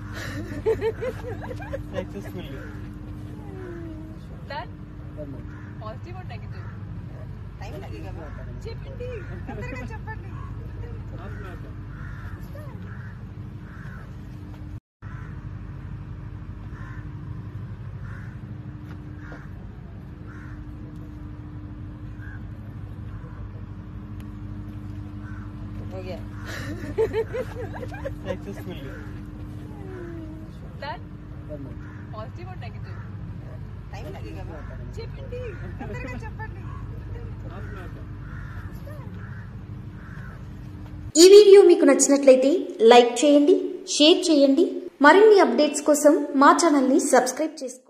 Successfully. That positive or negative? Time लगेगा मैं. చెప్పండి. తొందరగా చెప్పండి. हो गया. Successfully. That positive or negative? Time लगेगा मैं. చెప్పండి. తొందరగా చెప్పండి. ఈ వీడియో మీకు నచ్చినట్లయితే లైక్ చేయండి, షేర్ చేయండి. మరిన్ని అప్డేట్స్ కోసం మా ఛానల్ ని సబ్స్క్రైబ్ చేసుకోండి.